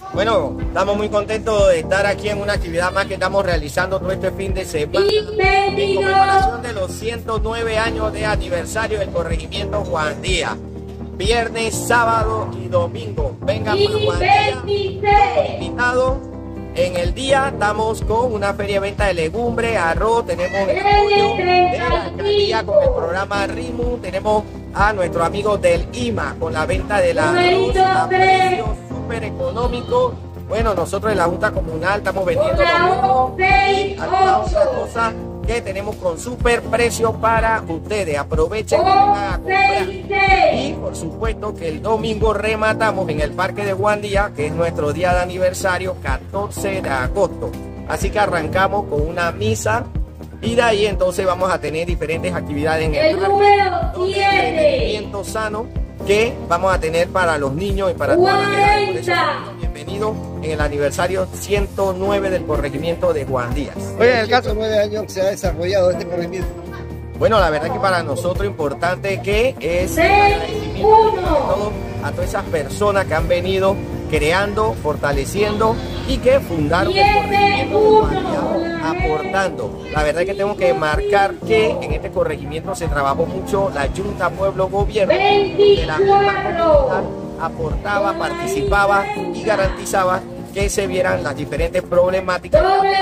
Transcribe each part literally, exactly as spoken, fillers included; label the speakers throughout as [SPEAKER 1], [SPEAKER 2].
[SPEAKER 1] Bueno, estamos muy contentos de estar aquí en una actividad más que estamos realizando todo este fin de semana en conmemoración de los ciento nueve años de aniversario del corregimiento Juan Díaz. Viernes, sábado y domingo. Vengan por Juan Díaz, invitados. En el día estamos con una feria de venta de legumbres, arroz, tenemos el apoyo de la alcaldía con el programa RIMU, tenemos a nuestros amigos del I M A con la venta de la arroz a precios súper económicos. Bueno, nosotros en la Junta Comunal estamos vendiendo lo mismo y algunas otras cosas que tenemos con super precios para ustedes. Aprovechen y vengan a comprar. Y por supuesto que el domingo rematamos en el Parque de Juan Díaz, que es nuestro día de aniversario, catorce de agosto. Así que arrancamos con una misa y de ahí entonces vamos a tener diferentes actividades en el, el parque, entretenimiento sano que vamos a tener para los niños y para todas las edades. Bienvenidos en el aniversario ciento nueve del corregimiento de Juan Díaz.
[SPEAKER 2] Oye, en el caso de nueve años que se ha desarrollado este corregimiento.
[SPEAKER 1] Bueno, la verdad que para nosotros importante que es agradecimiento a, todos, a todas esas personas que han venido creando, fortaleciendo y que fundaron el corregimiento de Juan Díaz, aportando. La verdad que tengo que marcar que en este corregimiento se trabajó mucho la Junta Pueblo Gobierno, de la misma comunidad aportaba, participaba y garantizaba que se vieran las diferentes problemáticas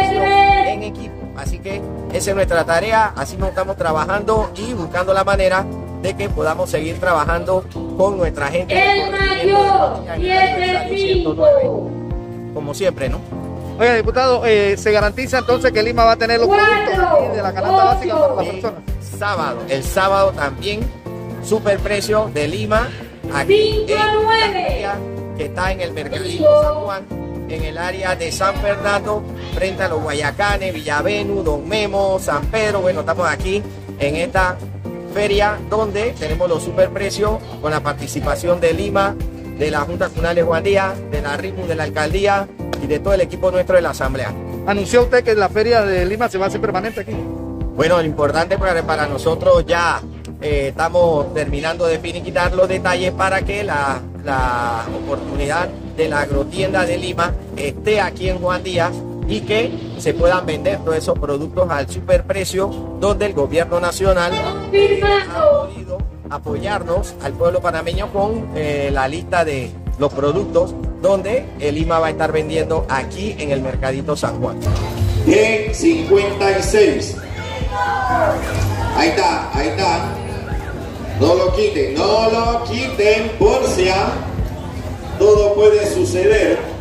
[SPEAKER 1] en equipo. Así que esa es nuestra tarea, así nos estamos trabajando y buscando la manera de que podamos seguir trabajando con nuestra gente. El mayor, ciento nueve, como siempre, ¿no?
[SPEAKER 2] Oiga, diputado, eh, ¿se garantiza entonces que Lima va a tener los productos de la canasta básica para las personas?
[SPEAKER 1] Sábado, el sábado también, super precio de Lima, aquí en la que está en el Mercadito San Juan, en el área de San Fernando, frente a los Guayacanes, Villavenu, Don Memo, San Pedro. Bueno, estamos aquí en esta feria donde tenemos los superprecios con la participación de Lima, de la Junta Comunal de Juan Díaz, de la RIMU, de la alcaldía y de todo el equipo nuestro de la asamblea.
[SPEAKER 2] ¿Anunció usted que la feria de Lima se va a hacer permanente aquí?
[SPEAKER 1] Bueno, lo importante para, para nosotros ya eh, estamos terminando de finiquitar los detalles para que la, la oportunidad de la agrotienda de Lima esté aquí en Juan Díaz y que se puedan vender todos esos productos al superprecio, donde el gobierno nacional eh, ha podido apoyarnos al pueblo panameño con eh, la lista de los productos donde el Lima va a estar vendiendo aquí en el Mercadito San Juan.
[SPEAKER 3] G cincuenta y seis. Ahí está, ahí está. No lo quiten, no lo quiten, por si todo puede suceder.